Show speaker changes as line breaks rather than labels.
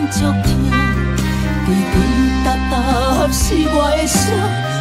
足痛，滴滴答答是我的伤。